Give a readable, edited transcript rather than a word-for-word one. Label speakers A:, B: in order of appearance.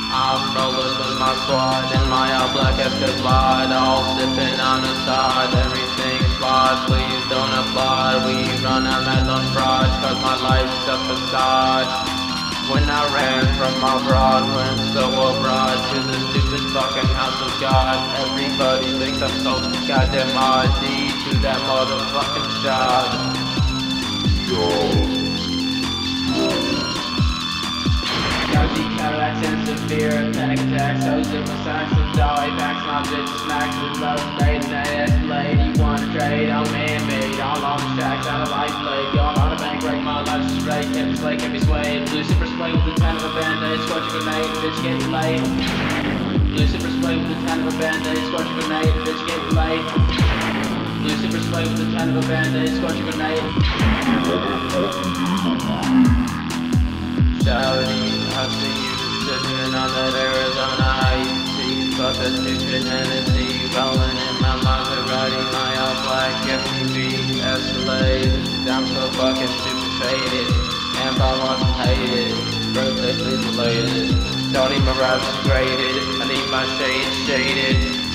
A: I'm rolling with my squad in my all black Escalade, all sipping on the side. Everything's flawed, please don't applaud. We run our mouth on fraud, cause my life's a facade. When I ran from my broad, went so abroad to the stupid fucking house of God. Everybody thinks I'm so goddamn RD to that motherfucking shot. Gougy Cadillacs and severe panic attacks. Hoes in my sacks with dolly packs. My bitch smacks with love made in that Escalade. You wanna trade? I'm man-made. All on the tracks out of life blade. Yo, I'm on a bank break. My life's straight. Can't be swayed, can't be swayed. Lucifer spray with the kind of a band-aid. Scorch a grenade, bitch getting laid. Lucifer spray with the kind of a band-aid. Scorch a grenade, bitch getting laid. Lucifer spray with the kind of a band-aid. Scorch a grenade. Shouty, I see you sitting on that Arizona IEC. Fuck that stupid Hennessy, rolling in my Maserati, my all black SUV Escalade. I'm so fucking stupid faded, and by one hated. Birthday please related. Tony Mirage is graded, I need my shade shaded.